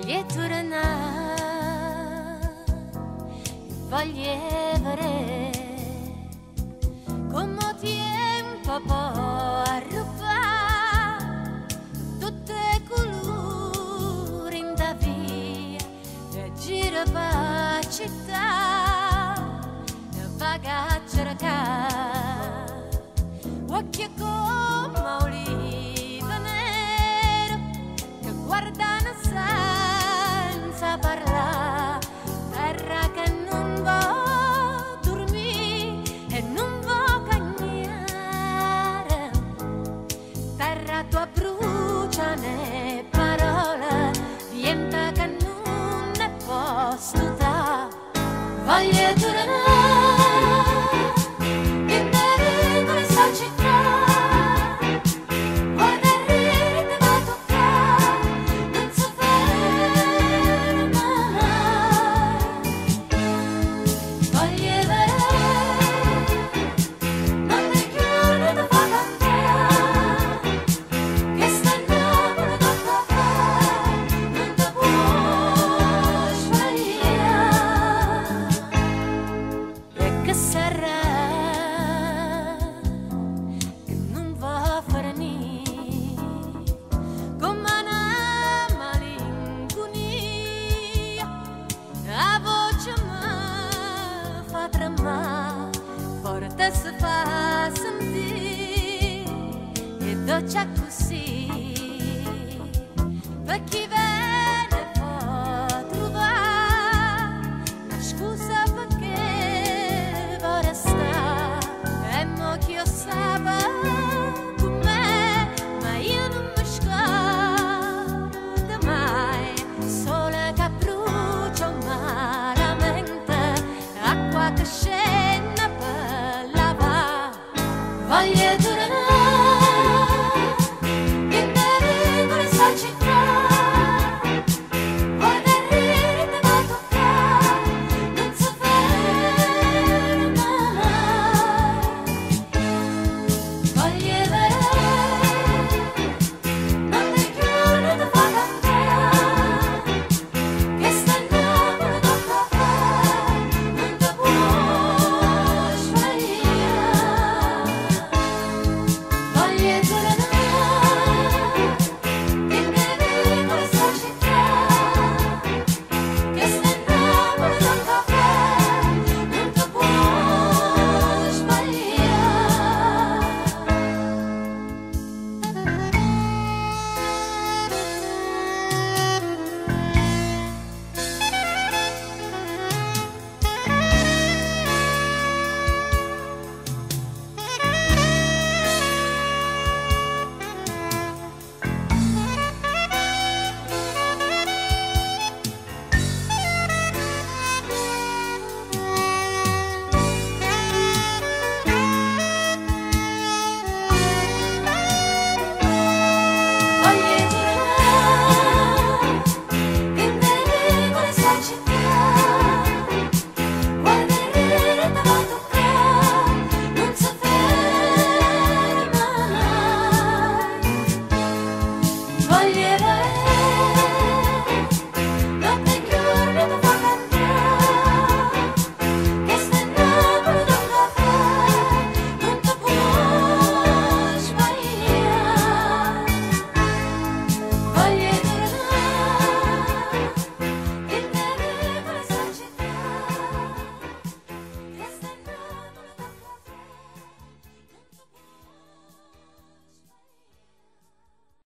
Voglio tornare, voglio vedere come tempo può rubare tutte le colori in da via e gira per città e vaga a cercare occhi come olive nere che guardano senza parlare, terra che non va dormire e non va cagnare, terra tua brucia ne parole, niente che non ne posso dare, voglio tornare in le sua città. Forte si fa sentire e dolce così per chi viene può trovare una scusa perché vuole restare e mo che io sapevo con me ma io non mi scordo mai sole che brucia malamente acqua che scende. Voglio